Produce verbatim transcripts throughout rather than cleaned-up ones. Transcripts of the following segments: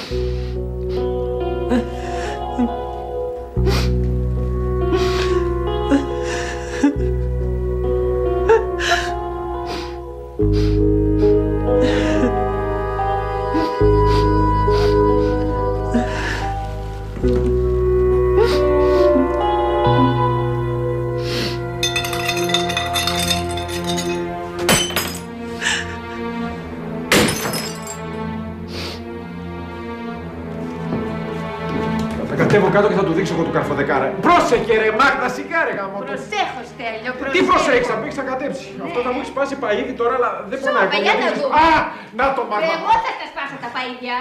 Κατέβω κάτω και θα του δείξω εγώ του καρφοδεκάρα. Πρόσεχε ρε Μάγδα, σιγάρε γάμο. Προσέχω, Στέλιο, προσέχω. Τι προσέχεις, θα μπήξεις να κατέψει. Ναι. Αυτό θα μου έχει σπάσει παΐδι τώρα, αλλά δεν πονάει. Σώπα, για να δούμε. Α, να το Μάγδα. Εγώ θα τα σπάσω τα παΐδια.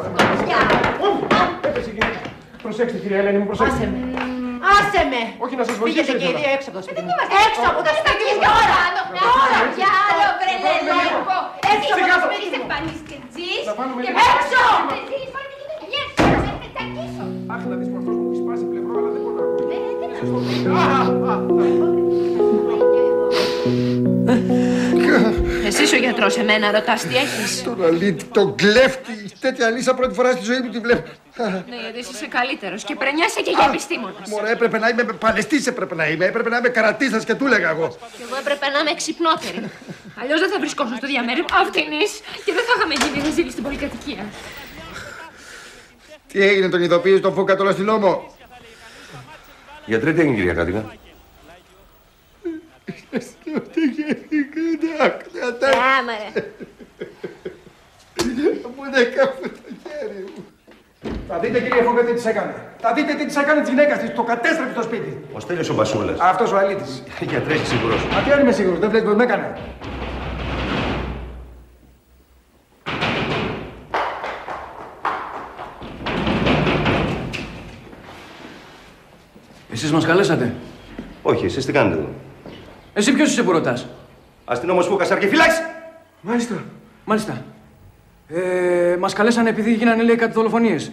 Έπεσε κύριε. Προσέξτε κυρία Ελένη μου, προσέξτε. Άσε με. Άσε με. Όχι να σας βοηθήσω. Πήγαινε και οι δύο έξω από το σπίτι. Έξω από το σπίτι. Τώρα, τώρα, για άλλο βρελελέκο. Έξω από το σπίτι σε πανίσκετζής. Έξω. Αχ, να δεις που αυτός μου έχει σπάσει πλευρό, αλλά δεν πονάω. Εσύ ο γιατρός εμένα ρωτάς τι έχεις. Τον αλήτη, τον κλέφτη. Τέτοια λύσα πρώτη φορά στη ζωή μου τη βλέπω. Ναι, γιατί είσαι καλύτερος και πρενιάσαι και για επιστήμονας. Μωρέ, έπρεπε να είμαι παλαιστής, έπρεπε να είμαι. Έπρεπε να είμαι καρατίστας και του έλεγα εγώ. Και εγώ έπρεπε να είμαι ξυπνότερη. Αλλιώς δεν θα βρισκόσουν στο διαμέρισμα αυτινής και δεν θα είχαμε γίνει ρεζίλη στην πολυκατοικία. Τι έγινε, τον ειδοποίησε τον Φούκα τον αστυνόμο? Γιατρέ, τι έγινε, κυρία Κάτινα? Άμαρε. Μου δεν κάθω το χέρι μου. Θα δείτε κύριε Φούκα τι της έκανε. Θα δείτε τι της έκανε της γυναίκας της. Το κατέστρεψε στο σπίτι. Ο Στέλιος ο Μπασούλας. Αυτός ο αλήτης. Γιατρέ, είσαι σίγουρος? Μα τι αν είμαι σίγουρος, δεν βλέπεις πως με έκανε. Εσείς μας καλέσατε? Όχι, εσείς τι κάνετε εδώ? Εσύ ποιος είσαι που ρωτάς? Αστυνόμος Φούκας, αρκεφύλαξη! Μάλιστα, μάλιστα. Ε, μας καλέσανε επειδή γίνανε, λέει, κάτι δολοφονίες.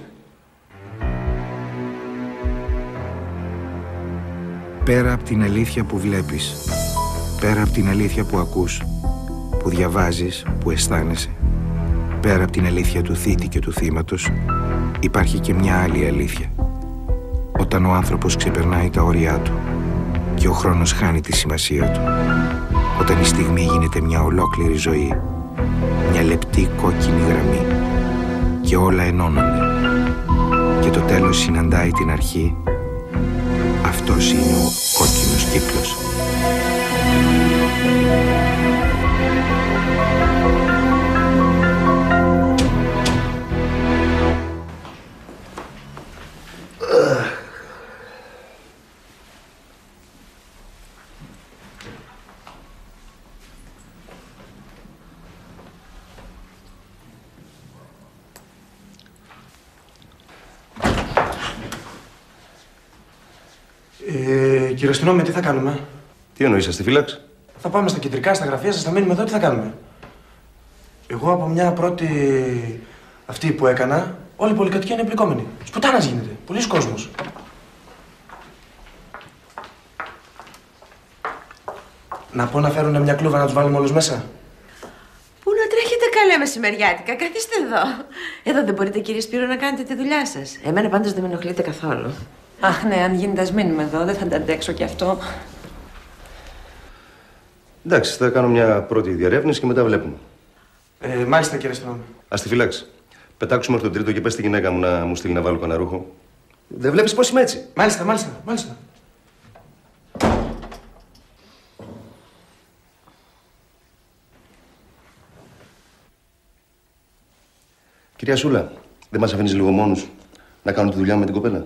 Πέρα από την αλήθεια που βλέπεις, πέρα από την αλήθεια που ακούς, που διαβάζεις, που αισθάνεσαι, πέρα από την αλήθεια του θήτη και του θύματος, υπάρχει και μια άλλη αλήθεια. Όταν ο άνθρωπος ξεπερνάει τα όρια του και ο χρόνος χάνει τη σημασία του. Όταν η στιγμή γίνεται μια ολόκληρη ζωή, μια λεπτή κόκκινη γραμμή και όλα ενώνονται και το τέλος συναντάει την αρχή, αυτός είναι ο κόκκινος κύκλος. Ε, κύριε αστυνόμο, τι θα κάνουμε? Τι εννοείς, αστιφύλαξ? Θα πάμε στα κεντρικά, στα γραφεία σας, θα μείνουμε εδώ, τι θα κάνουμε? Εγώ από μια πρώτη αυτή που έκανα, όλη η πολυκατοικία είναι εμπλεκόμενη. Σπουτάνας γίνεται. Πολύς κόσμος. Να πω να φέρουν μια κλούβα να τους βάλουμε όλους μέσα. Πού να τρέχετε καλά μεσημεριάτικα, καθίστε εδώ. Εδώ δεν μπορείτε, κύριε Σπύρο, να κάνετε τη δουλειά σας. Εμένα πάντως δεν με ενοχλείτε καθόλου. Αχ, ναι, αν γίνεται, ας μείνουμε εδώ. Δεν θα τα αντέξω κι αυτό. Εντάξει, θα κάνω μια πρώτη διαρεύνηση και μετά βλέπουμε. Ε, μάλιστα, κύριε αστυνόμο. Αστιφύλαξ, πετάξουμε από τον τρίτο και πες στη γυναίκα μου να μου στείλει να βάλω κανένα ρούχο. Δεν βλέπεις πώς είμαι έτσι? Μάλιστα, μάλιστα, μάλιστα. Κυρία Σούλα, δεν μας αφήνεις λίγο μόνους να κάνω τη δουλειά μου με την κοπέλα?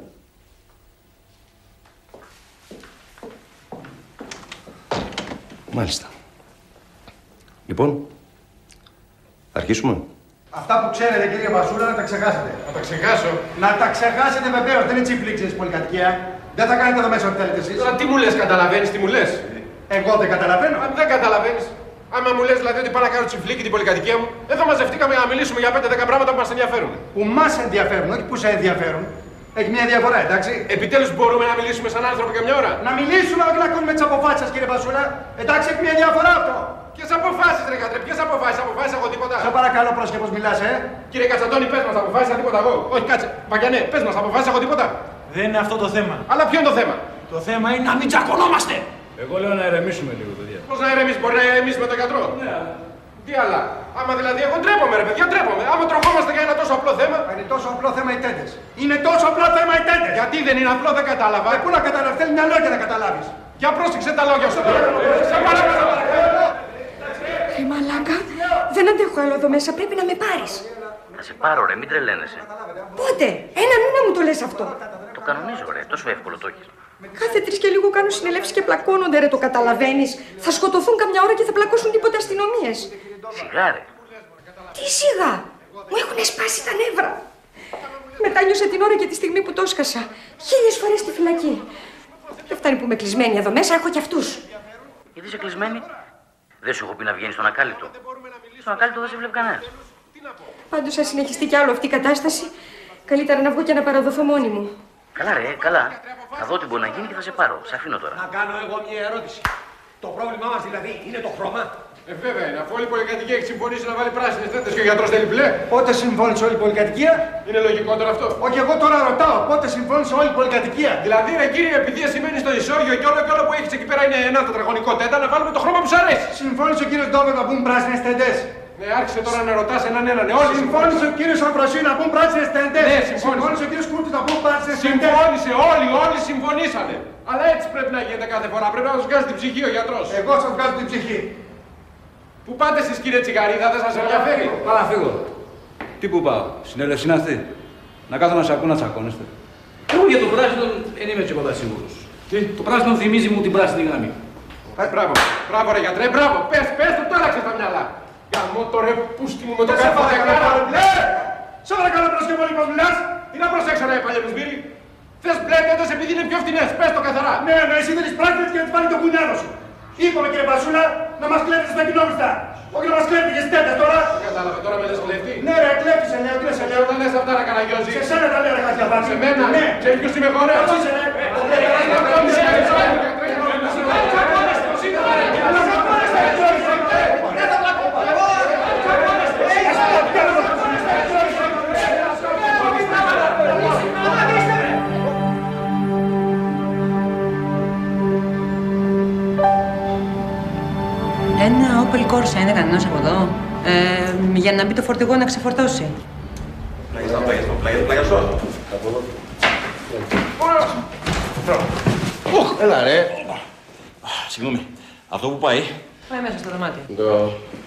Μάλιστα. Λοιπόν, αρχίσουμε. Αυτά που ξέρετε, κύριε Βασούλα, να τα ξεχάσετε. Να τα ξεχάσω. Να τα ξεχάσετε βεβαίως, δεν είναι τσιφλίξεις στην πολυκατοικία. Δεν θα κάνετε εδώ μέσα ό,τι θέλετε εσείς. Τώρα τι μου λες, καταλαβαίνεις τι μου λες? Εγώ δεν καταλαβαίνω. Α, δεν καταλαβαίνεις. Άμα μου λες δηλαδή ότι πάω να κάνω τσιφλίκι την πολυκατοικία μου, δεν θα μαζευτήκαμε να μιλήσουμε για πέντε δέκα πράγματα που μας ενδιαφέρουν. Που μας ενδιαφέρουν, όχι που σε ενδιαφέρουν. Έχει μια διαφορά, εντάξει. Επιτέλους μπορούμε να μιλήσουμε σαν άνθρωποι για μια ώρα? Να μιλήσουμε, όχι να ακούμε τις αποφάσεις σας, κύριε Βασούλα. Εντάξει, έχει μια διαφορά αυτό. Ποιες αποφάσεις, ρε γατρέ, ποιες αποφάσεις, αποφάσεις έχω τίποτα. Σε παρακαλώ, πρόσεχε πως μιλάς, ε. Κύριε Κατσαντώνη, πες μας, αποφάσισα τίποτα εγώ. Όχι, κάτσε. Βαγιανέ, πες μας, αποφάσισα εγώ τίποτα. Δεν είναι αυτό το θέμα. Αλλά ποιο είναι το θέμα? Το θέμα είναι να μην τσακωνόμαστε. Εγώ λέω να ηρεμήσουμε λίγο, παιδιά. Πώς να ηρεμήσει, μπορεί να ηρεμήσει με τον γιατρό? Ναι. Τι άλλα. Άμα δηλαδή, εγώ ντρέπομαι, ρε παιδιά, ντρέπομαι. Άμα τροχόμαστε για ένα τόσο απλό θέμα. Είναι τόσο απλό θέμα οι τέντες. Είναι τόσο απλό θέμα οι τέντες. Γιατί δεν είναι απλό, δεν κατάλαβα. Ε, πού να καταλάβεις, θέλει μια λόγια να καταλάβεις. Για πρόσεξε τα λόγια σου. Σε παρακαλώ. Ρε μαλάκα, δεν αντέχω άλλο εδώ μέσα, πρέπει να με πάρεις. Θα σε πάρω, ρε, μην τρελαίνεσαι. Πότε, ένα μήνα μου το λες αυτό. Το κανονίζω, ρε, τόσο εύκολο το έχεις. Κάθε τρεις και λίγο κάνω συνελεύσεις και πλακώνονται, ρε, το καταλαβαίνεις. Θα σκοτωθούν καμιά ώρα και θα πλακώσουν τίποτα αστυνομίες. Σιγά, ρε. Τι σιγά, μου έχουν σπάσει τα νεύρα. Μετά νιώσα την ώρα και τη στιγμή που το έσκασα. Χίλιες φορές στη φυλακή. Δεν φτάνει που είμαι κλεισμένη εδώ μέσα, έχω κι αυτούς. Γιατί είσαι κλεισμένη? Δεν σου έχω πει να βγαίνεις στον ακάλυπτο. Στον ακάλυπτο δεν σε βλέπει κανένας. Πάντως, αν συνεχιστεί κι άλλο αυτή η κατάσταση, καλύτερα να βγω και να παραδοθώ μόνη μου. Καλά, ρε, καλά. Θα δω τι μπορεί να γίνει και θα σε πάρω. Σε αφήνω τώρα. Να κάνω εγώ μια ερώτηση. Το πρόβλημά μας δηλαδή είναι το χρώμα. Ε, βέβαια είναι. Αφού όλη η πολυκατοικία έχει συμφωνήσει να βάλει πράσινες τέντες και ο γιατρός θέλει μπλε. Πότε συμφώνησε όλη η πολυκατοικία? Είναι λογικό τώρα αυτό? Όχι, εγώ τώρα ρωτάω. Πότε συμφώνησε όλη η πολυκατοικία? Δηλαδή, ρε κύριε, επειδή εσύ μένεις στο ισόγειο και όλο και όλο που έχεις εκεί πέρα είναι ένα τετραγωνικό τέντα, να βάλουμε το χρώμα που σου αρέσει. Συμφώνησε ο κύριος Ντόβερ να πούν πράσινες τέντες. Ναι, άρχισε τώρα να ρωτάς έναν έναν. Ναι, όλοι συμφώνησε ο κύριος Αμφροσίου να πούν πράσινες τέντες. Ναι, συμφώνησε ο κύριος Κούρτης να πούν πράσινες τέντες. Συμφώνησε, όλοι, όλοι συμφωνήσανε. Αλλά έτσι πρέπει να γίνεται κάθε φορά. Πρέπει να του βγάζει την ψυχή ο γιατρός. Εγώ σας βγάζω την ψυχή. Πού πάτε εσείς κύριε Τσιγαρίδα, δεν σας ενδιαφέρει? Πάω να φύγω. Τι που πάω, συνέλευση είναι αυτή. Να κάθω να σ' ακούω να τσακώνεστε. Εγώ για το πράσινο δεν είμαι τίποτα σίγουρος. Τι? Το πράσινο θυμίζει μου την πράσινη γραμμή. Ε, μπράβο, μπράβο ρε γιατρέ, μπράβο. Πες, πες το, το έλαξες τα μυαλά. Γαμώ το ρε πούστη μου με το καφέ δεκάρα. Μπλε! Σε παρακαλώ πρόσεχε πολύ πως μιλάς. Τι να προσέξω ρε παλιεμισμύρι. Θες μπλε τέντες επειδή είναι πιο φτηνές, πες το καθαρά. Ναι, ναι, εσύ δεν τις πράξεις και να τις πάλι το κουνιάδο σου. Είπαμε κύριε Πασούλα να μας κλέβεις στα κοινόβιστα. Όχι να μας κλέβεις και στις τέντες τώρα. Κατάλαβε τώρα με λες κλέφτη. Ναι ρε, κλέφτης σε λέω, τι σε λέω. Όταν λες αυτά να καραγιώζει. Σε σένα τα λέω ρε χάτια βάση. Σε μένα, ναι. Ξέρεις ποιος είμαι εγώ ρε. Εσύ είσαι ρε. Ένα Opel Corsa είναι κανένας από εδώ. Ε, για να μπει το φορτηγό να ξεφορτώσει. Πλάγιαστο, πλάγιαστο, πλάγιαστο. Έλα ρε. Συγγνώμη. Αυτό που πάει. Πάει μέσα στο δωμάτιο. Το...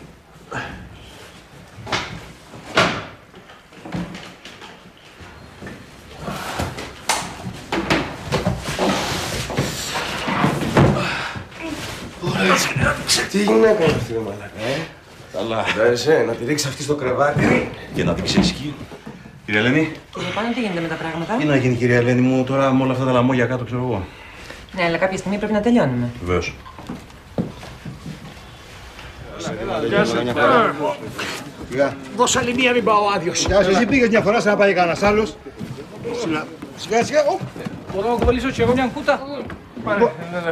Τι γυναίκα είναι αυτή, ρε μαλάκα, ε? Καλά. Φαντάζεσαι να τη ρίξει αυτή στο κρεβάτι. Και να δείξει ισχύ. Κύριε Ελένη. Κύριε Πάνο, τι γίνεται με τα πράγματα? Τι να γίνει, κυρία Ελένη μου, τώρα με όλα αυτά τα λαμόγια κάτω, ξέρω εγώ. Ναι, αλλά κάποια στιγμή πρέπει να τελειώνουμε. Βεβαίως. Γεια σας. Δώσε άλλη μία, μην πάω άδειος. Γεια σας, εσύ πήγες μια φορά σαν να πάει κανένας άλλος. Σιγά, σιγά. Μπορώ να κουβαλήσω και εγώ μια κούτα. Πάρε,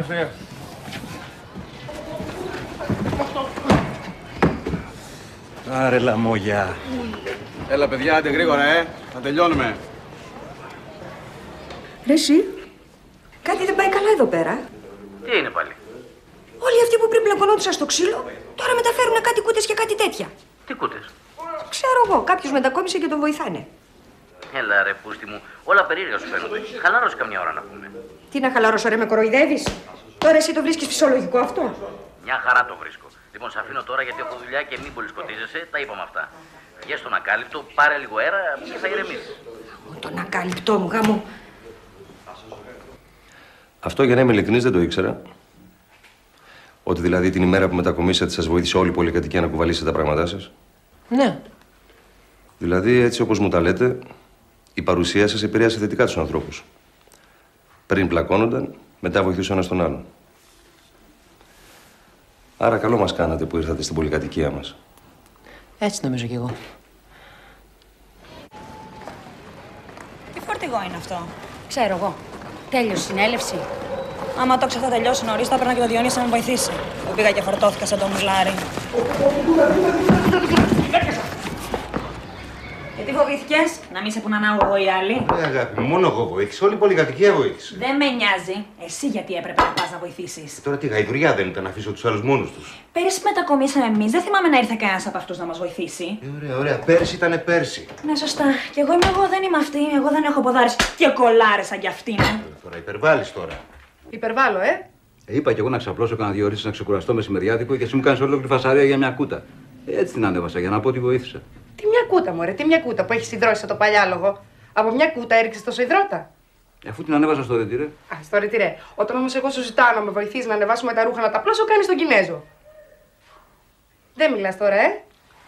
Άρε λαμόγια. έλα παιδιά, άντε γρήγορα, ε. Θα τελειώνουμε. Ρε εσύ, κάτι δεν πάει καλά εδώ πέρα. Τι είναι πάλι? Όλοι αυτοί που πριν πλακωνόντουσαν στο ξύλο, τώρα μεταφέρουν κάτι κούτες και κάτι τέτοια. Τι κούτες? Ξέρω εγώ, κάποιος μετακόμισε και τον βοηθάνε. Έλα ρε πούστη μου, όλα περίεργα σου φαίνονται. Χαλάρωσε καμιά ώρα να πούμε. Τι να χαλαρώσω ρε, με κοροϊδεύεις? Τώρα εσύ το βρίσκεις φυσιολογικό αυτό? Μια χαρά το βρίσκω. Λοιπόν, σε αφήνω τώρα γιατί έχω δουλειά και μην πολύ σκοτίζεσαι, τα είπαμε αυτά. Βγες στον ακάλυπτο, πάρε λίγο αέρα και θα ηρεμήσεις. Τον ακάλυπτό μου, γάμο. Αυτό για να είμαι ειλικρινής δεν το ήξερα. Ότι δηλαδή την ημέρα που μετακομίσατε σας βοήθησε όλη η πολυκατοικία να κουβαλήσετε τα πράγματά σας. Ναι. Δηλαδή, έτσι όπως μου τα λέτε, η παρουσία σας επηρέασε θετικά τους ανθρώπους. Πριν πλακώνονταν, μετά βοηθούσαν ένας τον άλλον. Άρα καλό μας κάνατε που ήρθατε στην πολυκατοικία μας. Έτσι νομίζω κι εγώ. Τι φορτηγό είναι αυτό? Ξέρω εγώ. Τέλειωσε η συνέλευση. Άμα το θα τελειώσει νωρίς, θα έπαιρνα και το Διονύση να με βοηθήσει. Που πήγα και φορτώθηκα σαν το μουσλάρι. Γιατί φοβήθηκες, να μην σε που να ανάγω εγώ οι άλλοι? Ναι, αγάπη μου, μόνο εγώ βοήθησα. Όλη η πολυκατοικία βοήθησε. Δεν με νοιάζει. Εσύ γιατί έπρεπε να πας να βοηθήσεις? Τώρα τι γαϊδουριά δεν ήταν να αφήσω τους άλλους μόνους τους. Πέρυσι μετακομίσαμε εμείς. Δεν θυμάμαι να ήρθε κανένας από αυτούς να μας βοηθήσει. Ε, ωραία, ωραία. Πέρσι ήτανε πέρσι. Ναι, σωστά. Κι εγώ είμαι εγώ, δεν είμαι αυτή. Εγώ δεν έχω ποδάρες και κολάρες σαν κι αυτήν. Ε. Τώρα υπερβάλλεις τώρα. Υπερβάλλω, ε. ε είπα κι εγώ να ξαπλώσω κανένα δύο ώρες να ξεκουραστώ μεσημεριάτικο και εσύ μου κάνεις ολόκληρη φασαρία για μια κούτα. Έτσι την ανέβασα για να πω ότι βοήθησα. Τι μια κούτα, μωρέ, τι μια κούτα που έχει υδρώσει σαν το παλιάλογο. Από μια κούτα έριξε τόσο υδρότα. Αφού την ανέβασα στο ρετυρέ. Α, στο ρετυρέ. Όταν όμως εγώ σου ζητάω να με βοηθήσει να ανεβάσουμε τα ρούχα να τα πλώσω, κάνει τον Κινέζο. Δεν μιλάς τώρα, ε.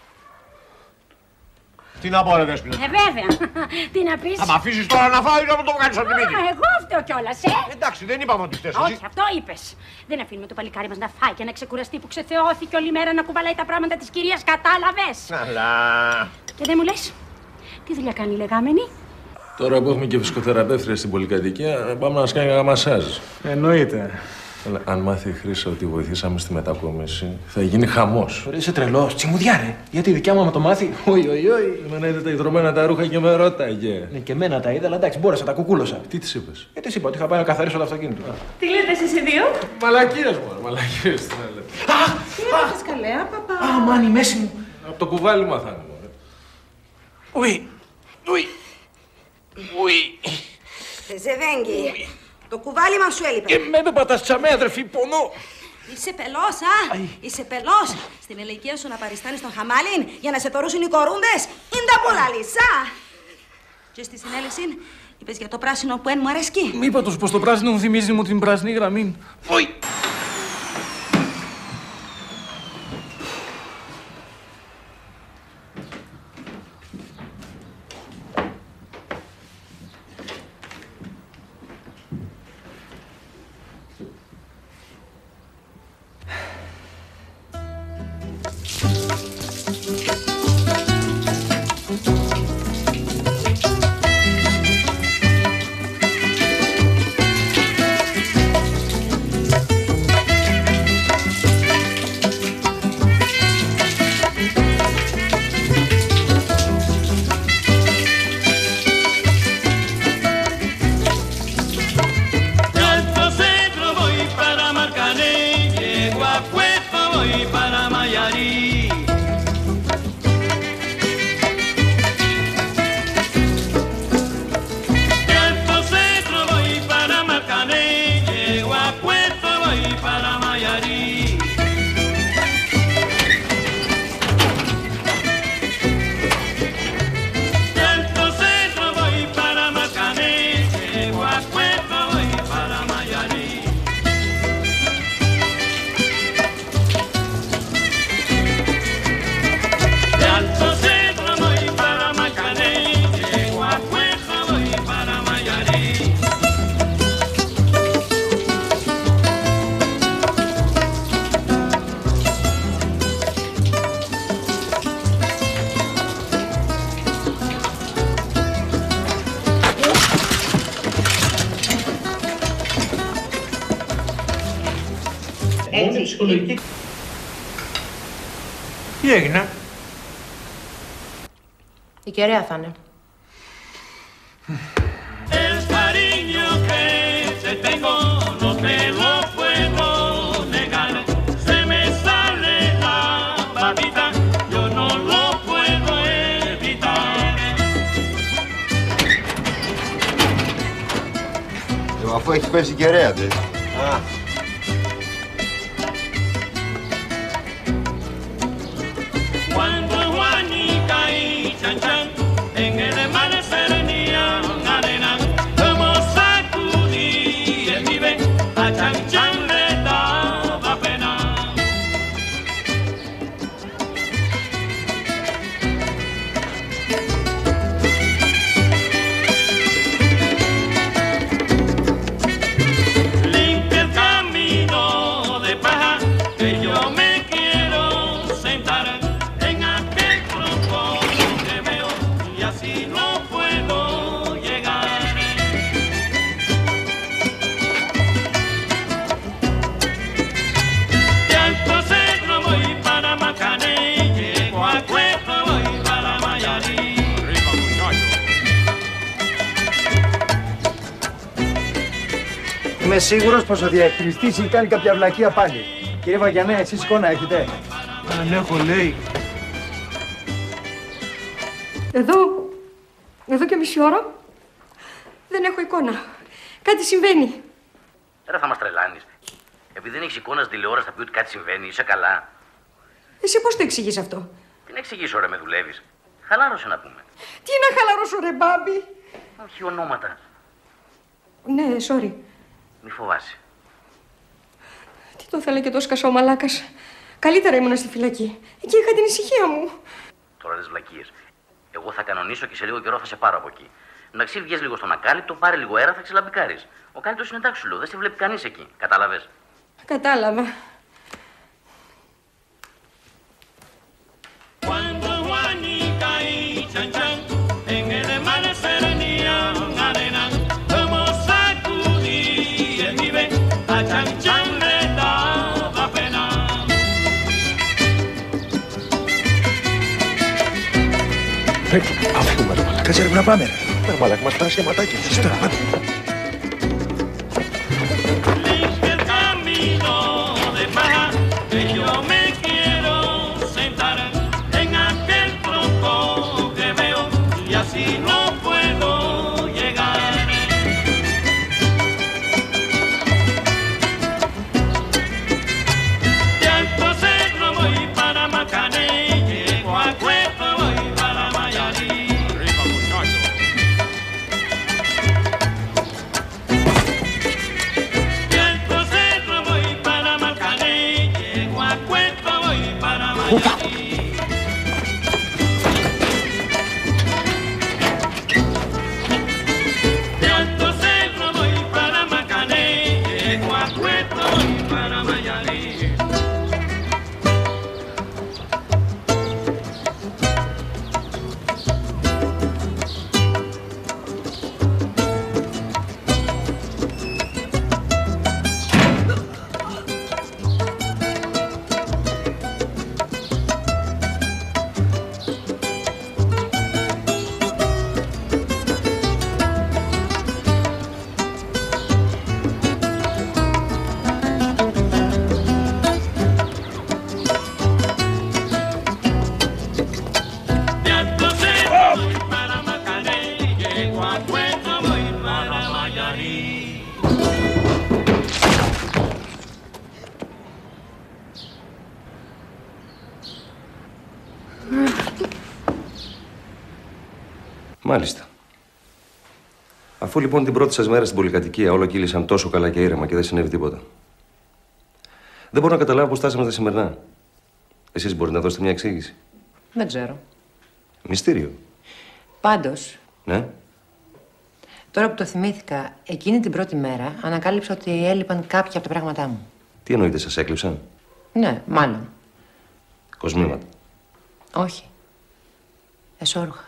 Τι να πω, ρε Δέσποινα. Ε, βέβαια. Τι να πεις. Θα μ' αφήσεις τώρα να φάω ή να μου το κάνεις από τη μύτη. Εγώ φταίω κιόλας, ε. Εντάξει, δεν είπαμε ότι φταίς εσύ. Όχι, αυτό είπες. Δεν αφήνουμε το παλικάρι μας να φάει και να ξεκουραστεί που ξεθεώθηκε όλη μέρα να κουβαλάει τα πράγματα της κυρίας, κατάλαβες. Αλλά. Και δεν μου λες, τι δουλειά κάνει η λεγάμενη? Τώρα που έχουμε και φυσικοθεραπεύτρια στην πολυκατοικία, πάμε να μας κάνει ένα μασάζ. Εννοείται. Αλλά αν μάθει η Χρύσα ότι βοηθήσαμε στη μετακόμιση, θα γίνει χαμός. Ρε, είσαι τρελός, τσιμουδιά ρε. Γιατί η δικιά μου άμα το μάθει, oi, oi, oi. Εμένα είδε τα ιδρωμένα τα ρούχα και με ρώταγε. Ναι, και εμένα τα είδα, αλλά εντάξει, μπόρεσα, τα κουκούλωσα. Τι της είπες? Ε, της είπα ότι είχα πάει να καθαρίσω το αυτοκίνητο. Τι λέτε εσείς οι δύο? Μαλακίες μου, μαλακίες. Τι να λέτε. Τι έλεγες καλέ, παπά. Α, μάνι, η μέση μου. Από το κουβάλι μαθάνε, μωρέ. Ουι, ουι, ουι. Ζεβέγγι, το κουβάλι μας σου έλειπε. Και με δεν πατάς τσαμέ, αδερφή, πονώ. Είσαι πελός, α! Αι. Είσαι πελός. Στην ηλικία σου να παριστάνεις τον χαμάλιν για να σε θωρούσουν οι κορούντες. Είναι τα πολλά λυσά. Και στη συνέλευση είπες για το πράσινο που εν μου αρέσκει. Μη είπα τους πως το πράσινο μου θυμίζει μου την πράσινη γραμμή. Ουι. Έτσι, ψυχολογική. Τι έγινε? Η κεραία θα είναι. Αφού έχει πέσει κεραία, τε. Α. Limpia el Είμαι σίγουρος πως ο διαχειριστής έχει κάνει κάποια βλακεία πάλι. Κύριε Βαγιανέ, εσείς εικόνα έχετε? Αν έχω, λέει. Εδώ, εδώ και μισή ώρα δεν έχω εικόνα. Κάτι συμβαίνει. Ρε, θα μας τρελάνεις. Επειδή δεν έχεις εικόνα στην τηλεόραση θα πει ότι κάτι συμβαίνει, είσαι καλά. Εσύ πώς το εξηγείς αυτό? Τι να εξηγήσω, ρε, με δουλεύεις. Χαλάρωσε να πούμε. Τι να χαλαρώσω, ρε μπάμπη. Όχι ονόματα. Ναι, sorry. Μη φοβάσαι. Τι το θέλει και το σκασό μαλάκας. Καλύτερα ήμουνα στη φυλακή. Εκεί είχα την ησυχία μου. Τώρα δες βλακίες. Εγώ θα κανονίσω και σε λίγο καιρό θα σε πάρω από εκεί. Εντάξει, βγες λίγο στον ακάλυπτο, πάρε λίγο αέρα, θα ξελαμπικάρεις. Ο κάλυπτος είναι εντάξει σου λέω, δεν σε βλέπει κανείς εκεί. Κατάλαβες? Κατάλαβα. Αφού με το μαλάκα. Κάτσε ρε να πάμε ρε. Με μαλάκα μας πάνε σχηματάκια. Τώρα πάμε. Μάλιστα. Αφού λοιπόν την πρώτη σας μέρα στην πολυκατοικία όλα κύλησαν τόσο καλά και ήρεμα και δεν συνέβη τίποτα, δεν μπορώ να καταλάβω πώς φτάσαμε στα σημερινά. Εσείς μπορείτε να δώσετε μια εξήγηση? Δεν ξέρω. Μυστήριο. Πάντως, Ναι. τώρα που το θυμήθηκα, εκείνη την πρώτη μέρα ανακάλυψα ότι έλειπαν κάποια από τα πράγματά μου. Τι εννοείτε, σας έκλειψαν? Ναι, μάλλον. Κοσμήματα. Όχι. Εσώρουχα.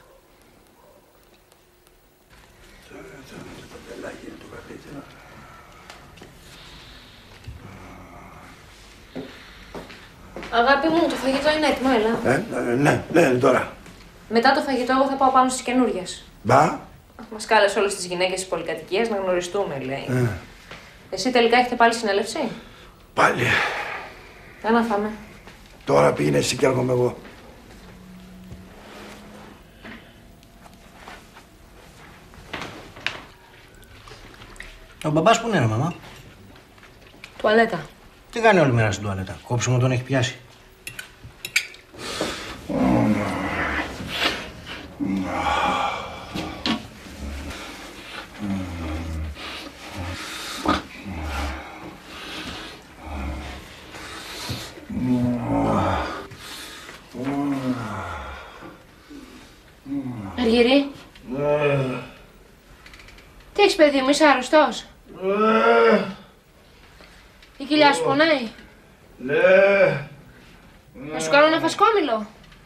Αγάπη μου, το φαγητό είναι έτοιμο, έλα. Ε, ναι, ναι, τώρα. Μετά το φαγητό, εγώ θα πάω πάνω στις καινούριες. Μπα. Μας κάλεσε όλες τις γυναίκες της πολυκατοικίας να γνωριστούμε, λέει. Ε, Εσύ τελικά έχετε πάλι συνέλευση? πάλι. Για να φάμε. Τώρα πήγαινε εσύ και έρχομαι εγώ. Ο μπαμπάς που είναι, ρε μαμά? Τουαλέτα. Τι κάνει όλη μέρα στην τουαλέτα? Κόψιμο τον έχει πιάσει. Αργυρή. Τι έχεις, παιδί μου, είσαι άρρωστος? Η κοιλιά σου πονάει? Ναι. Να σου κάνω ένα φασκόμηλο?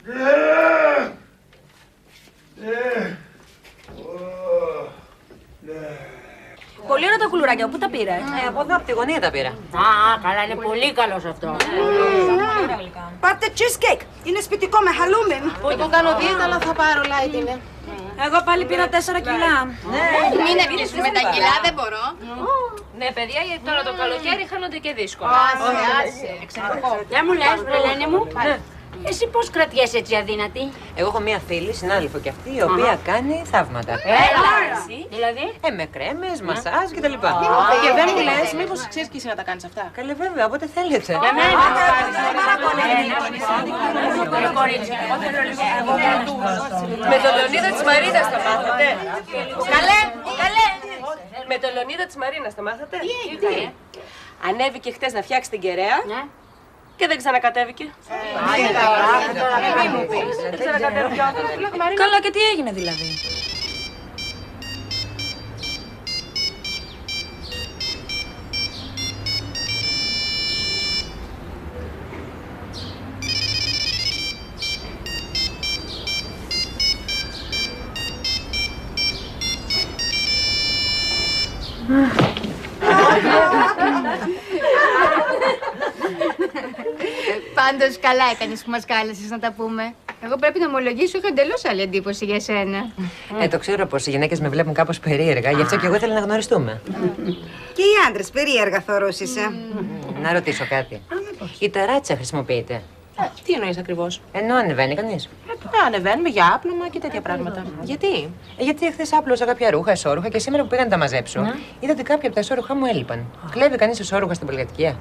Πολύ ωραία τα κουλουράκια, πού τα πήρε? Ε, από εδώ, από τη γωνία τα πήρα. Α, καλά, είναι πολύ καλός αυτό. Πάρτε cheesecake, είναι σπιτικό με χαλούμι. Εγώ κάνω δίαιτα, αλλά θα πάρω light είναι. Εγώ πάλι πήρα τέσσερα κιλά. Ναι, μην αρχίσουμε τα κιλά, δεν μπορώ. Ναι, παιδιά, γιατί τώρα το καλοκαίρι χάνονται και δύσκολα. Άσε, άσε, εξαιρετικό. Δεν μου λες, Βρελένη μου. Εσύ πώς κρατιέσαι έτσι αδύνατη? Εγώ έχω μία φίλη, συνάδελφο κι αυτή, η οποία κάνει θαύματα. Έλα, εσύ. Δηλαδή? Ε, με κρέμες, μασάζ και τα λοιπά. Και δεν μου λες, μήπως ξέρεις και εσύ να τα κάνεις αυτά? Καλέ βέβαια, όποτε θέλετε. Για μένα. Με το Λεωνίδα της Μαρίνας τα μάθατε? Καλέ, καλέ. Με το Λεωνίδα της Μαρίνας τα μάθατε? Τι? Ανέβηκε χτες να φτιάξει την κεραία και δεν ξανακατέβηκε. Δεν ξανακατέβηκε ο Καλά, και τι έγινε δηλαδή? Πάντως καλά έκανες που μας κάλεσες να τα πούμε. Εγώ πρέπει να ομολογήσω, έχω εντελώς άλλη εντύπωση για σένα. Ε, το ξέρω πως οι γυναίκες με βλέπουν κάπως περίεργα, γι' αυτό και εγώ ήθελα να γνωριστούμε. Και οι άντρες περίεργα θεωρούσες, ε. Να ρωτήσω κάτι. Η ταράτσα χρησιμοποιείται? Τι εννοείς ακριβώς? Ενώ ανεβαίνει κανείς? Ε, ανεβαίνουμε για άπλωμα και τέτοια πράγματα. Γιατί? Ε, γιατί εχθές άπλωσα κάποια ρούχα, εσώρουχα και σήμερα που πήγα να τα μαζέψω, Ναι. είδα ότι κάποια από τα εσώρουχα μου έλειπαν. Κλέβει κανείς εσώρουχα στην πολυκατοικία?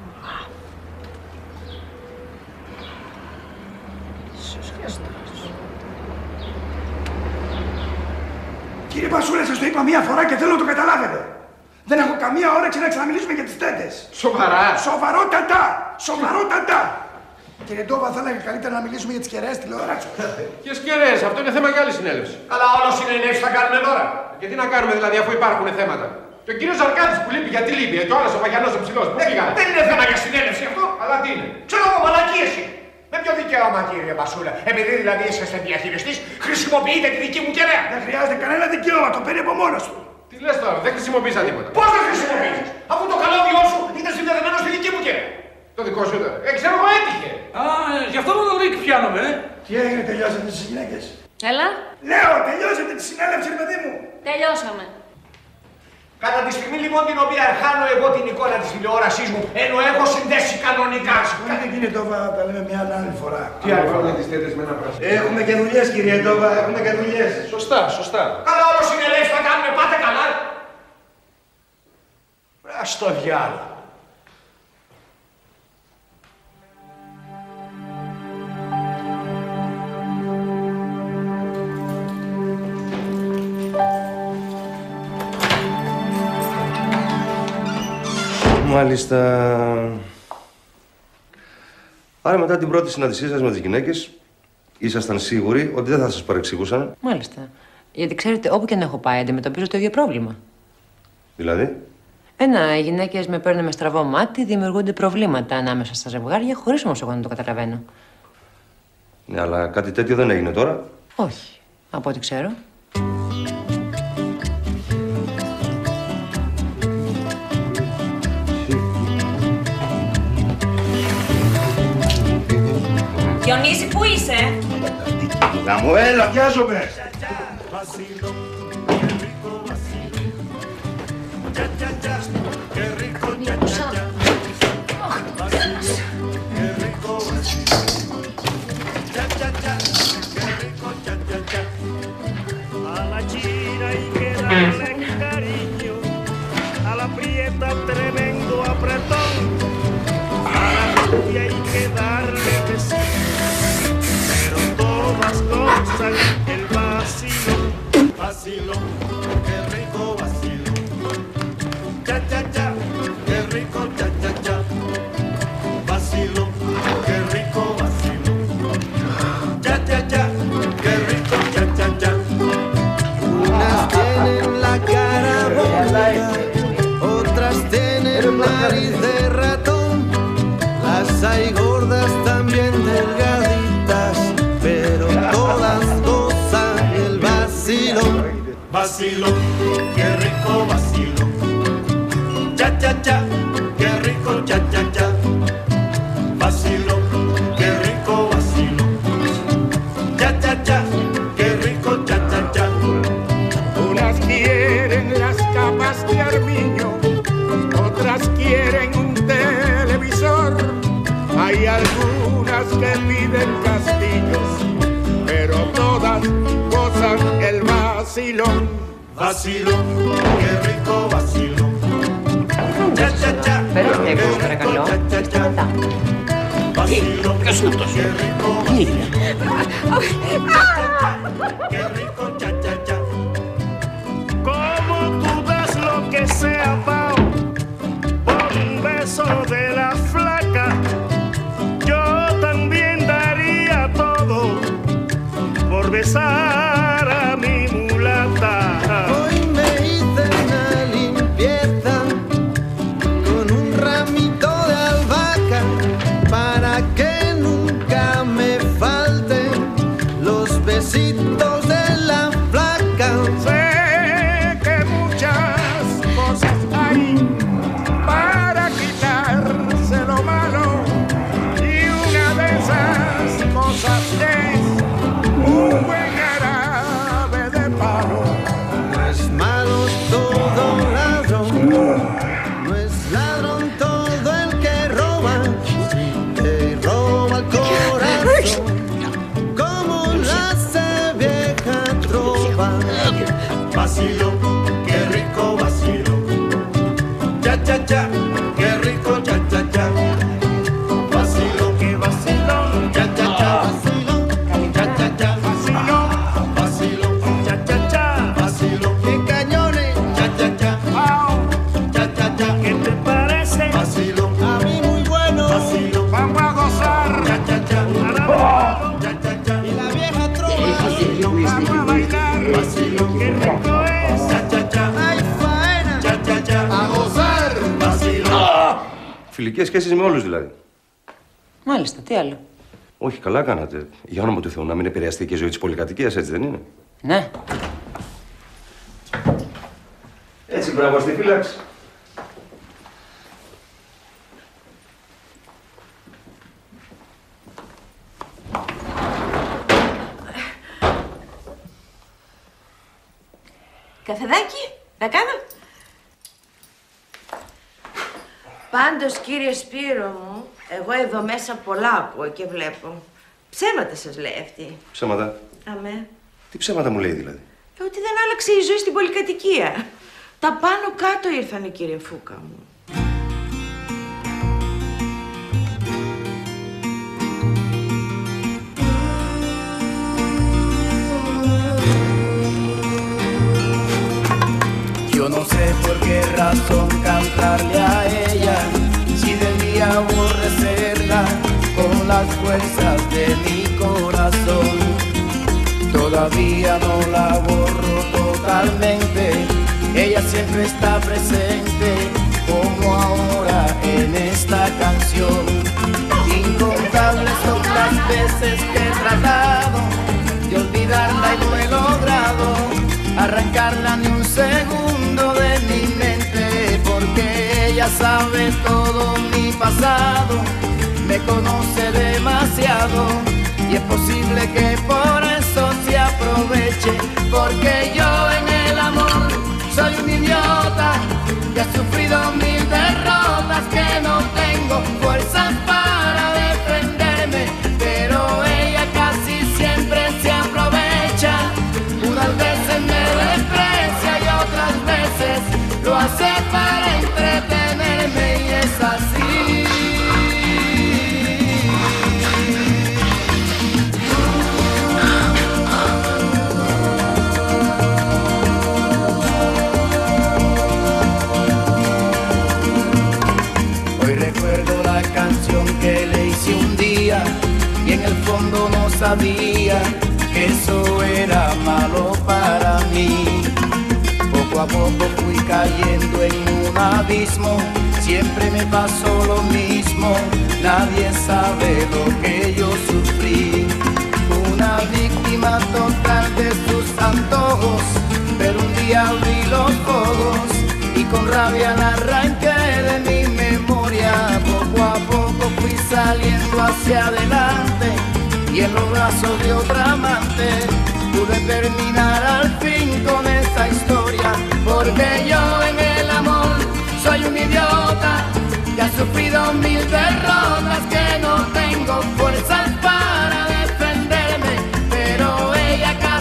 Κύριε Πασούλα, σας το είπα μία φορά και θέλω να το καταλάβετε. Δεν έχω καμία όρεξη να ξαναμιλήσουμε για τις τέτες. Σοβαρά. Σοβαρότατα. Σοβαρότατα. Κύριε Ντόβα, θα έλεγα καλύτερα να μιλήσουμε για τις κεραίες τηλεόραση. Ποιες κεραίες, αυτό είναι θέμα για άλλη συνέλευση. Καλά, όλο συνελεύσει θα κάνουμε τώρα. Και τι να κάνουμε δηλαδή, αφού υπάρχουν θέματα. Και ο κύριος Αρκάδης που λείπει, γιατί λείπει, και ο άλλος ο Παγιανός ο ψηλός, πού πήγανε? Δεν είναι θέμα για συνέλευση αυτό. Αλλά τι είναι? Ξέρω εγώ, μαλακίες είναι. Με ποιο δικαίωμα, κύριε Πασούλα, επειδή δηλαδή είσαστε διαχειριστής, χρησιμοποιείτε τη δική μου κεραία. Δεν χρειάζεται κανένα δικαίωμα, το παίρνει από μόνος του. Τι λες τώρα, δεν χρησιμοποίησα τίποτα. Πώς δεν χρησιμοποιήσεις, αφού το καλώδιό σου ήταν συνδεδεμένο στη δική μου κεραία. Το δικό σου ήταν. Ε, ξέρω εγώ έτυχε. Α, γι' αυτό με τον Ρίκ πιάνομαι, ε. Τι έγινε, τελειώσατε τις γυναίκες? Έλα. Λέω, τελειώσατε τη συνέλευση, ρε παιδί μου. Τελειώσαμε. Κατά τη στιγμή λοιπόν την οποία χάνω εγώ την εικόνα της τηλεόρασής μου, ενώ έχω συνδέσει κανονικά. Κάτι γίνεται, Ντόβα, τα λέμε μια άλλη φορά. Τι άλλη φορά τις τέτοιες με ένα πράσινο? Έχουμε και δουλειές, κύριε Ντόβα, έχουμε και δουλειές. Σωστά, σωστά. Καλά, όλο συνελεύσεις θα κάνουμε, πάτε καλά. Ας το διάλογο. Μάλιστα. Άρα μετά την πρώτη συνάντησή σας με τις γυναίκες, ήσασταν σίγουροι ότι δεν θα σας παρεξηγούσαν? Μάλιστα. Γιατί ξέρετε, όπου και να έχω πάει, αντιμετωπίζω το ίδιο πρόβλημα. Δηλαδή? Ένα, οι γυναίκες με παίρνουν με στραβό μάτι, δημιουργούνται προβλήματα ανάμεσα στα ζευγάρια, χωρίς όμως εγώ να το καταλαβαίνω. Ναι, αλλά κάτι τέτοιο δεν έγινε τώρα. Όχι, από ό,τι ξέρω. Διονύση, πού είσαι? Να μου έλα, βιάζομαι. A la china hay que darle cariño, a la prieta tremendo apretón, a la rubia hay que darle besitos, pero todas gozan el vacilón. Vacilón, qué rico vacilón. Cha cha cha, qué rico cha cha cha. Vacilón, qué rico vacilón. Cha cha cha, qué rico cha cha cha. Unas tienen la cara bonita, otras tienen nariz de ratón. Las hay gordas también delgaditas, pero todas gozan el vacilón. Vacilón, qué rico vacilón. Cha cha cha, qué rico cha cha cha. Vacilón, qué rico vacilón. Cha cha cha, qué rico cha cha cha. gozan el vacilón. Vacilón, qué rico vacilón. Cha, cha, cha. Περάστε έξω, παρακαλώ. Είστε μετά. Vacilón, ποιος είναι αυτός? qué rico Τι είναι? Qué rico, cha, cha, cha. Como tú das lo que sea, Pao, por un beso de la flaca, yo también daría todo por besar a mi mulata. Hoy me hice una limpieza con un ramito de albahaca para que nunca me falten los besitos de la flaca. Sé que muchas cosas hay para quitarse lo malo, y una de esas cosas es un buen árabe de palo. No es malo todo ladrón, no es ladrón todo el que roba, que roba el corazón, como la hace vieja trova. Vacilo, qué rico vacilo. Cha, cha, cha, qué rico cha, cha, cha. Vacilo, qué vacilón. Cha, cha, cha. Vacilón, cha, cha, cha. Vacilón, vacilón. Cha, cha, cha. Vacilón, qué cañones. Cha, cha, cha. Wow. Cha, cha, cha. ¿Qué te parece? Vacilón, a mí muy bueno. Vacilón, vamos a gozar. Cha, cha, cha. Ahora cha, cha, cha. Y la vieja trova. Vamos a bailar. Vacilón, qué rico es. Cha, cha, cha. Ay, faena. Cha, cha, cha. A gozar. Vacilón. Φιλικές σχέσεις με όλους δηλαδή. Μάλιστα, τι άλλο. Όχι, καλά κάνατε. Για όνομα του Θεού, να μην επηρεαστεί και η ζωή της πολυκατοικίας, έτσι δεν είναι? Ναι. Έτσι, μπράβο στη φύλαξη. Καφεδάκι, να κάνω. Πάντως, κύριε Σπύρο μου, εγώ εδώ μέσα πολλά ακούω και βλέπω. Ψέματα σας λέει αυτή. Ψέματα. Αμέ. Τι ψέματα μου λέει δηλαδή? Ε, ότι δεν άλλαξε η ζωή στην πολυκατοικία. Τα πάνω κάτω ήρθανε, κύριε Φούκα μου. Yo no sé por qué razón cantarle a ella, si debía aborrecerla con las fuerzas de mi corazón. Todavía no la borro totalmente, ella siempre está presente, como ahora en esta canción. Incontables son las veces que he tratado de olvidarla y no he logrado arrancarla ni un segundo de mi mente, porque ella sabe todo mi pasado, me conoce demasiado, y es posible que por eso se aproveche, porque yo en el amor soy un idiota que ha sufrido mil derrotas, que no tengo fuerzas para defenderme, pero ella casi siempre se aprovecha. Unas veces me desprecia y otras veces lo hace para entretenerme, y es así. Hoy recuerdo la canción que le hice un día y en el fondo no sabía que eso era malo para mí. Poco a poco fui cayendo en un abismo, siempre me pasó lo mismo, nadie sabe lo que yo sufrí. Una víctima total de sus antojos, pero un día abrí los ojos y con rabia la arranqué de mi memoria. Poco a poco fui saliendo hacia adelante y en los brazos de otra amante pude terminar al fin con esta historia, porque yo en el amor soy un idiota que ha sufrido mil derrotas, que no tengo fuerzas para defenderme, pero ella casi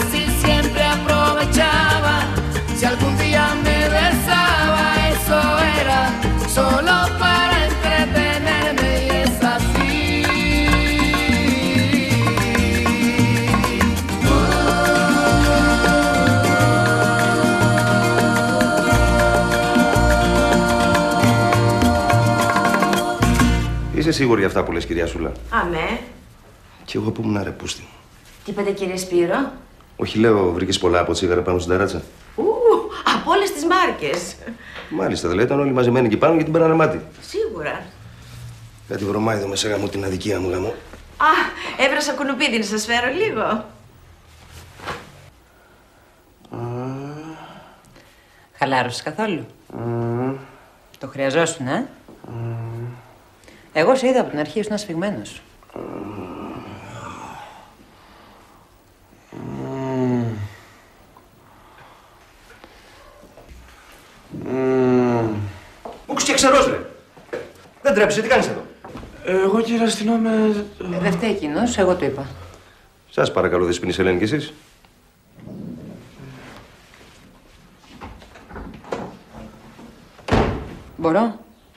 είσαι σίγουρη για αυτά που λες, κυρία Σούλα? Αμέ. Κι εγώ που ήμουν ρε πούστη. Τι είπατε, κύριε Σπύρο? Όχι, λέω, βρήκες πολλά από τσίγαρα πάνω στην ταράτσα. Ου, από όλες τις μάρκες. Μάλιστα, δηλαδή ήταν όλοι μαζεμένοι εκεί πάνω και την πέρανε μάτι. Σίγουρα. Κάτι βρωμάει εδώ μέσα γαμώ την αδικία μου γαμώ. Α, έβρασα κουνουπίδι, να σας φέρω λίγο. Χαλάρωσες καθόλου? Mm. Το χρειαζόσουν, ε? Mm. Εγώ σε είδα από την αρχή, ήσουν ασφιγμένος. Mm. Mm. Μου και ξερός, ρε. Δεν τρέψεσαι, τι κάνεις εδώ? Εγώ, κύριε, αστυνόμε... Ε, δεν φταίει εκείνος, εγώ το είπα. Σας παρακαλώ, Δεσποινής Ελένη, κι εσείς. Μπορώ?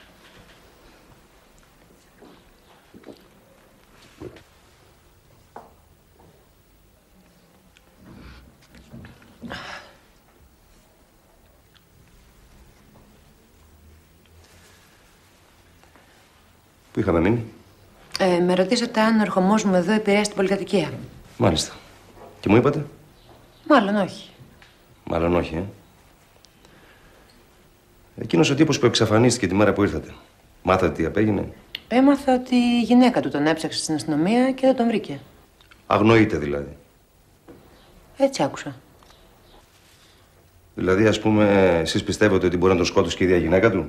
Πού είχαμε μείνει? Ε, με ρωτήσατε αν ο ερχομός μου εδώ επηρέασε την πολυκατοικία. Μάλιστα. Και μου είπατε? Μάλλον όχι. Μάλλον όχι, ε. Εκείνος ο τύπος που εξαφανίστηκε τη μέρα που ήρθατε. Μάθατε τι απέγινε? Έμαθα ότι η γυναίκα του τον έψαξε στην αστυνομία και δεν τον βρήκε. Αγνοείται δηλαδή. Έτσι άκουσα. Δηλαδή, ας πούμε, εσείς πιστεύετε ότι μπορεί να τον σκότωσε και η ίδια γυναίκα του?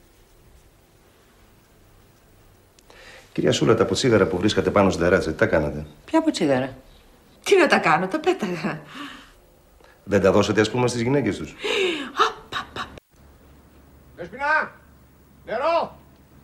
Κυρία Σούλα, τα ποτσίγαρα που βρίσκατε πάνω στην ταράτσα, τι τα κάνατε? Ποια ποτσίγαρα? Τι να τα κάνω, τα πέταγα. Δεν τα δώσατε, ας πούμε, στις γυναίκες τους? Δεσπινά! Νερό!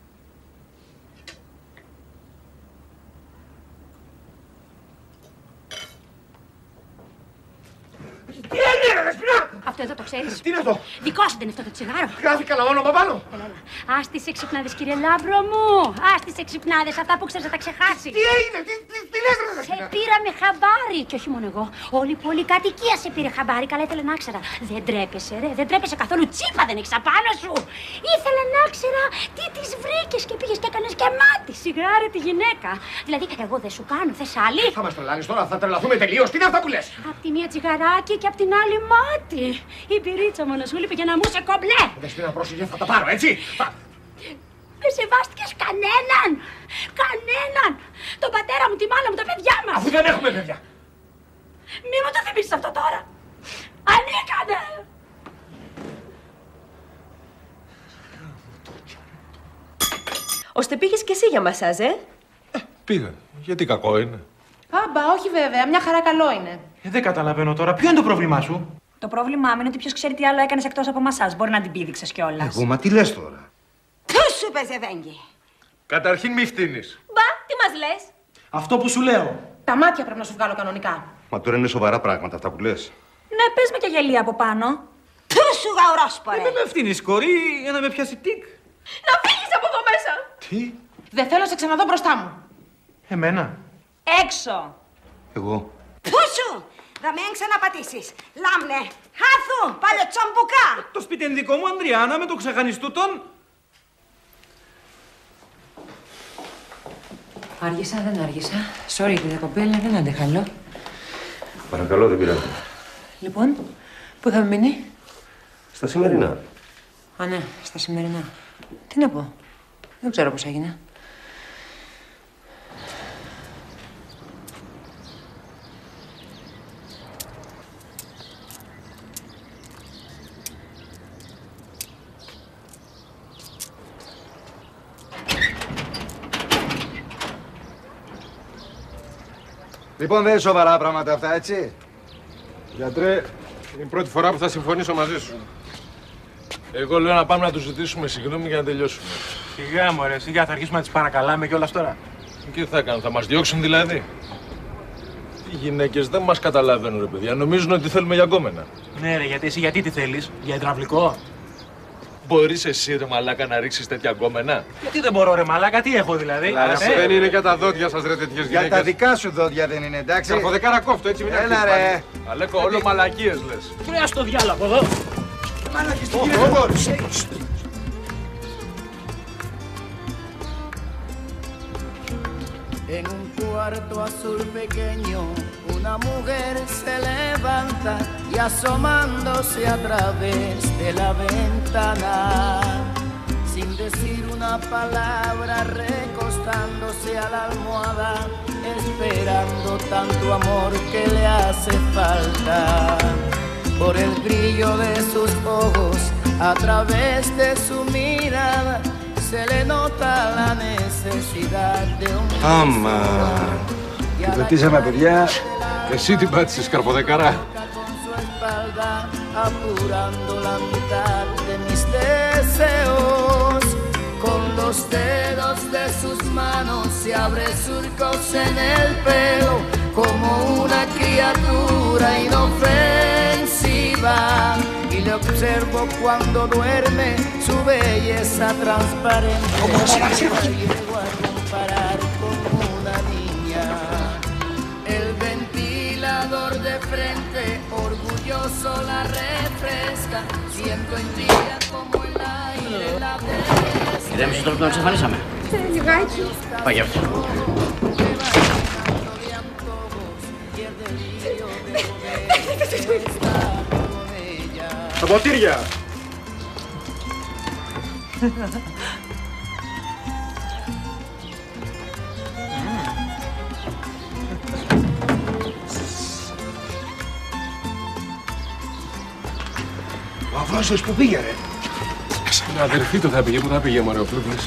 Τι έγινε, ρε Δεσπινά! Αυτό εδώ το ξέρεις? Τι είναι αυτό? Δικό σου δεν είναι αυτό το τσιγάρο? Γράφει καλά όνομα πάνω. Έλα, έλα. Ας τις εξυπνάδες, κύριε Λάμπρο μου. Ας τις εξυπνάδες, αυτά που ξέρεις να τα ξεχάσεις. Τι έγινε, τι, τι, τι λες, ρε Δεσπινά? Σε πήραμε χαμπάρι. Και όχι μόνο εγώ. Όλη η πολυκατοικία σε πήρε χαμπάρι. Καλά, ήθελε να ξέρα. Δεν τρέπεσαι, ρε. Δεν τρέπεσαι καθόλου. Τσίπα δεν έχεις απάνω σου. Ήθελε να ξέρα τι τις βρήκες και πήγες και έκανες και μάτι. Σιγάρε τη γυναίκα. Δηλαδή, εγώ δεν σου κάνω, θες άλλη? Θα μας τρελάνεις τώρα, θα τρελαθούμε τελείως. Τι είναι αυτά που λες? Απ' τη μία τσιγαράκι και απ' την άλλη μάτι. Η πυρίτσα μόνο σου λείπει για να μου σε κομπλέ. Δεσπίνα, πρόσεχε, θα τα πάρω, έτσι. Δεν σεβάστηκες κανέναν. Κανέναν. Τον πατέρα μου, τη μάνα μου, τα παιδιά μας. Αφού δεν έχουμε παιδιά. Μη μου το θυμίσεις αυτό τώρα. Ανήκανε. Ώστε πήγες κι εσύ για μασάζ, ε? Πήγα. Γιατί κακό είναι? Άμπα, όχι βέβαια. Μια χαρά καλό είναι. Ε, δεν καταλαβαίνω τώρα. Ποιο είναι το πρόβλημά σου? Το πρόβλημά μου είναι ότι ποιος ξέρει τι άλλο έκανες εκτός από μασάζ. Μπορεί να την πήδηξες κιόλας. Εγώ, μα τι λες τώρα? Ποιος σου είπε, Ζεβέγγι? Καταρχήν μη φτύνεις. Μπα, τι μας λες? Αυτό που σου λέω. Τα μάτια πρέπει να σου βγάλω κανονικά. Μα τώρα είναι σοβαρά πράγματα αυτά που λες. Ναι, πες με και γελία από πάνω. Του σου γαουρόσπορε. Δεν με ευθύνεις, κορί, για να με πιάσει τικ. Να φύγεις από εδώ μέσα. Τι? Δεν θέλω να σε ξαναδώ μπροστά μου. Εμένα? Έξω. Εγώ. Πού σου! Θα μην ξαναπατήσεις. Λάμνε, χάθου, πάλε τσομπουκά. Το σπίτι είναι δικό μου, Ανδριάνα, με το ξεχάνεις τούτον. Άργησα, δεν άργησα. Sorry για τη διακοπή, αλλά δεν άντεχα άλλο. Παρακαλώ, δεν πειράζει. Λοιπόν, πού είχαμε μείνει? Στα σημερινά. Α, ναι, στα σημερινά. Τι να πω. Δεν ξέρω πώς έγινε. Λοιπόν, δεν είναι σοβαρά πράγματα αυτά, έτσι. Γιατρέ, είναι η πρώτη φορά που θα συμφωνήσω μαζί σου. Εγώ λέω να πάμε να του ζητήσουμε συγγνώμη για να τελειώσουμε. Σιγά μωρέ, σιγά θα αρχίσουμε να τις παρακαλάμε κιόλας τώρα. Και τι θα κάνουν, θα μας διώξουν δηλαδή? Οι γυναίκες δεν μας καταλαβαίνουν, ρε παιδιά. Νομίζουν ότι θέλουμε για γκόμενα. Ναι ρε, γιατί εσύ γιατί τι θέλεις, για υδραυλικό? Μπορείς εσύ, ρε μαλάκα, να ρίξεις τέτοια γκόμενα? Γιατί δεν μπορώ ρε μαλάκα, τι έχω δηλαδή? Ε, δεν είναι για τα δόντια σας ρε τέτοιες γυναίκες. Για τα δικά σου δόντια δεν είναι, εντάξει. Καρποδεκάρα κόφτω, έτσι μην Έλα ρε. Αλέκο, όλο μαλακίες λες. Κρέας το διάλογο από εδώ. Μαλακίες, τι γίνεται? En un cuarto azul pequeño, una mujer se levanta y asomándose a través de la ventana, sin decir una palabra, recostándose a la almohada, esperando tanto amor que le hace falta. Por el brillo de sus ojos, a través de su mirada, se le nota la necesidad de un Άμα. Την πετήσαμε, παιδιά. Εσύ την πάτησες, καρποδεκάρα. Apurando la mitad de mis deseos, con los dedos de sus manos se abre surcos en el pelo, como una criatura inofensiva, y le observo cuando duerme su belleza transparente. Llego a comparar con una niña. El ventilador de frente, orgulloso la refresca, siento en vida como el aire la desespera. Ηρέμησες τώρα που τον εξαφανίσαμε. Λιγάκι. Πάει γι' αυτό. Τα ποτήρια! Ο Αφρόσιος που πήγε, ρε. Στην αδερφή του θα πήγε, που θα πήγε, μωρέ, ο Φλούβλης.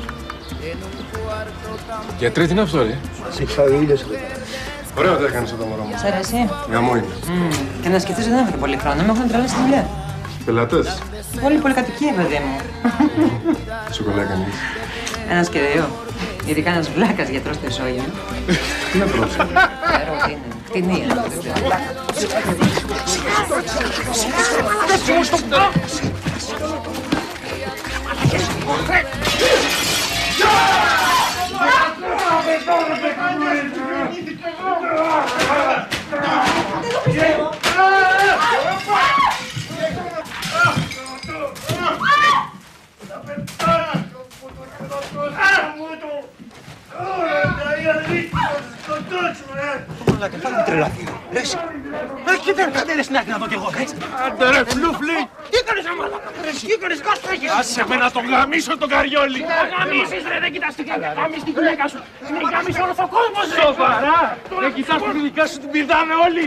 Γιατρέ, τι είναι αυτό, ρε. Μας έχει φάει ο ήλιος εδώ. Ωραίο το έκανες εδώ, μωρό μου. Σ' αρέσει. Γαμό είναι. Mm. Και να σκεφτείς ότι δεν έφερε πολύ χρόνο, με έχουν τρελάσει στη δουλειά. Πελατές. Πολύ πολυκατοικία, παιδί μου. Σοκολά κανείς. Ένας και δύο. Ειδικά ένας βλάκας γιατρός στο ισόγειο. Τι να πρόψει. Ξέρω ότι είναι. Κτηνία. Μαλάκα, θα μου τρελαθεί. Ρε εσύ. Και δεν κατέλες να να δω κι εγώ, έτσι. Άντε ρε φλούφλι! Τι έκανες, αμάλακα. Τι έκανες, κάτω έχεις. Άσε με να τον γαμίσω τον Καριόλι! Να γαμίσεις, ρε, δεν κοιτάς τη γυναίκα. Γαμίσεις τη γυναίκα σου. Είναι γαμίσεις όλος ο κόσμος, ρε. Σοβαρά! Δεν κοιτάς που τη δικιά σου την πηδάνε όλοι!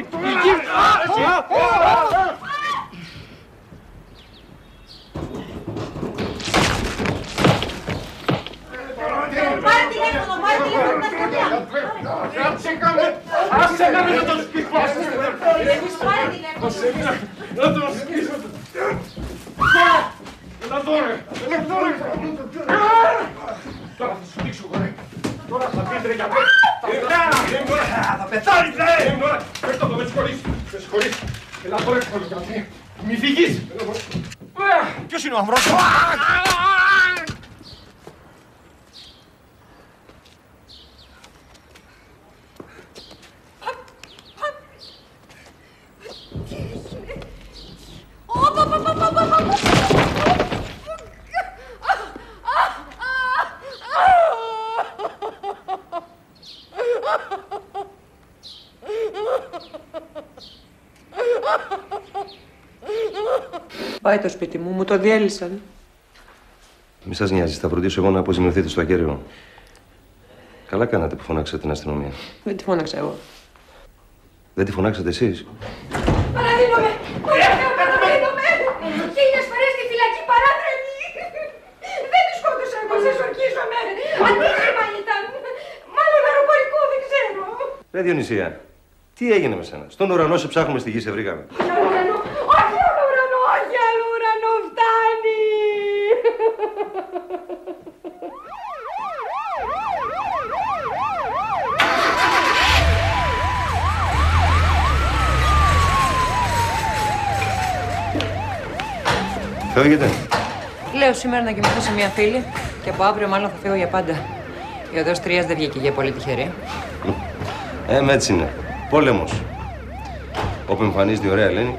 Πάρε τηλέφωνο, πάρε τηλέφωνο τα σκοτεινά. Άσε κάμε! Άσε κάμε να τον σκύφω! Πάρε τηλέφωνο. Να τον σκύφω! Έλα εδώ ρε! Έλα εδώ ρε! Τώρα θα σου δείξω εγώ ρε! Τώρα θα πεις ρε για πες! Θα πεθάνεις ρε! Πες το, με συγχωρείς! Με συγχωρείς! Έλα εδώ ρε! Μη φύγεις! Ποιος είναι ο Αμβρός? Πάει το σπίτι μου, μου το διέλυσαν. Μη σας νοιάζει, θα φροντίσω εγώ να αποζημιωθείτε στο ακέραιο. Καλά κάνατε που φωνάξατε την αστυνομία. Δεν τη φώναξα εγώ. Δεν τη φωνάξατε εσείς? Παραδείγομαι! Παραδείγομαι! Χίλιες φορές στη φυλακή παράτρεπη! Δεν τη σκότωσα εγώ, σε σορκίζομαι! Ατύχημα ήταν! Μάλλον αεροπορικό, δεν ξέρω! Ρε Διονυσία, τι έγινε με σένα? Στον ουρανό σε ψάχνουμε, στη γη σε βρήκαμε. Όχι άλλο ουρανό, όχι άλλο ουρανό, φτάνει! Φεύγετε? Λέω σήμερα να κοιμηθώ σε μια φίλη και από αύριο μάλλον θα φύγω για πάντα. Η οδός Τρίας δεν βγήκε για πολύ τυχερή. Ε, με έτσι είναι. Πόλεμος. Όπου εμφανίζεται η ωραία Ελένη.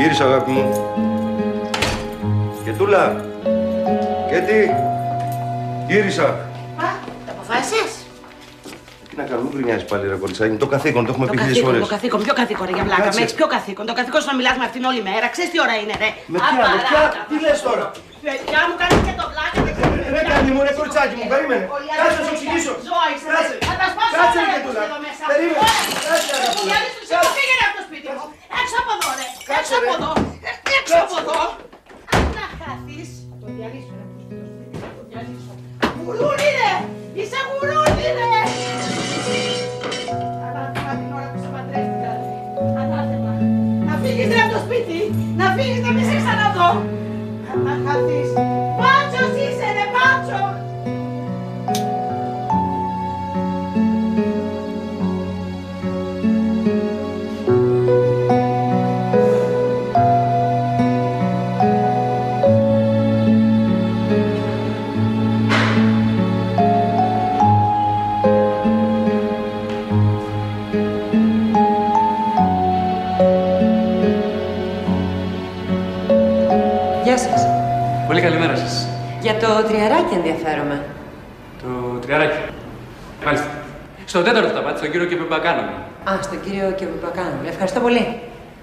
Γύρισα, αγάπη μου. Και τούλα. Και τι. Γύρισα. Α, το αποφάσισες. Τι να κάνω, μην γκρινιάζεις πάλι ρε κοριτσάκι. Το καθήκον, το έχουμε πει χίλιες φορές. Το καθήκον, ποιο καθήκον ρε για βλάκα. Με έχεις ποιο καθήκον. Το καθήκον σου να μιλάς με αυτήν όλη μέρα. Ξέρεις τι ώρα είναι ρε. Με ποια, με ποια, τι λες τώρα. Παιδιά μου κάνεις και το βλάκα. Ρε κάνει μου, ρε κοριτσάκι μου, περίμενε. Κάτσε να σου εξηγήσω. Ζωή, θα τα σπάσω όλα εδώ μέσα. Περίμενε. Ο Πουλιάδης τους είπα πήγαινε από το σπίτι μου. Έξω από εδώ ρε. Έξω από εδώ. Έξω από εδώ. Αν να χάθεις. Το διαλύσω ρε. Το διαλύσω. Γουρούνι ρε. Είσαι γουρούνι ρε. Ανάθεμα την ώρα που σε παντρεύτηκα. Ανάθεμα. Να φύγεις ρε από το σπίτι. Να φύγεις να μην σε ξαναδώ. Αν να χάθεις. Πάτσος είσαι ρε πάτσος. Γεια σας. Πολύ καλημέρα σας. Για το τριαράκι ενδιαφέρομαι. Το τριαράκι. Μάλιστα. Στο τέταρτο τα πάτε, στον κύριο Κεπεπακάνο. Α, στον κύριο Κεπεπακάνο. Ευχαριστώ πολύ.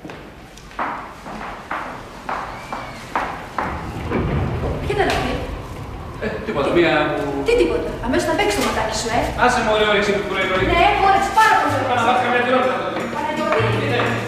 Τι ήταν αυτή. Ε, τίποτα, μία που... Τι τίποτα. Αμέσως θα παίξει το ματάκι σου, ε. Άσε μου, ωραία όρεξη που πρωί πρωί. Ναι, έχω όρεξη πάρα πολύ. Πάμε να βάθει καμία τυρότητα. Παναγιώτη.